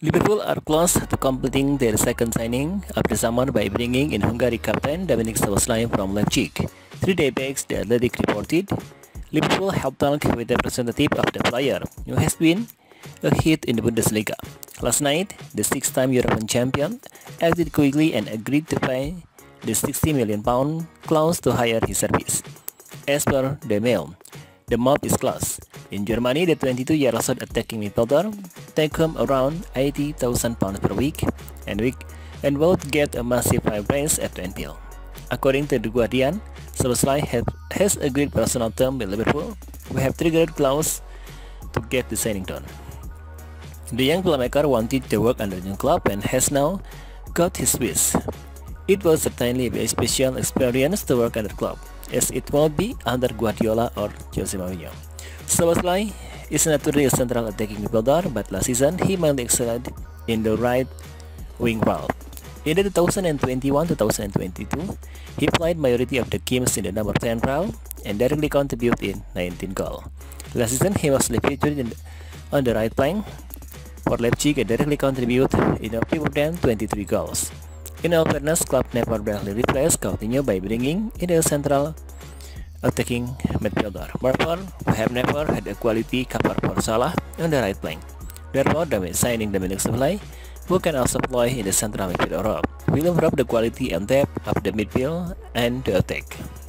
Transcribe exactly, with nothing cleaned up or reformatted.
Liverpool are close to completing their second signing of the summer by bringing in Hungary captain Dominic Szoboszlai from Leipzig. Three days back, The Athletic reported, Liverpool have talked with the representative of the player, who has been a hit in the Bundesliga. Last night, the six-time European champion acted quickly and agreed to pay the sixty million pound clause to hire his service. As per the Mail, the move is close. In Germany, the twenty-two-year-old attacking midfielder take home around eighty thousand pounds per week, and week and both get a massive pay raise at Anfield. According to The Guardian, Szoboszlai has agreed personal terms with Liverpool, who have triggered clause to get the signing done. The young playmaker wanted to work under the new club and has now got his wish. It was certainly a special experience to work under the club, as it won't be under Guardiola or Jose Mourinho. Szoboszlai is naturally a central attacking midfielder, but last season he mainly excelled in the right wing role. In the two thousand twenty-one to two thousand twenty-two, he played majority of the games in the number ten role and directly contributed in nineteen goals. Last season he was featured in the, on the right flank for Leipzig and directly contributed in a few more than twenty-three goals. In all fairness, club never directly replaced Coutinho by bringing in a central attacking midfielder. Therefore, we have never had a quality cover for Salah on the right flank. Therefore, the signing Dominic Szoboszlai, who can also play in the central midfield role, will improve the quality and depth of the midfield and the attack.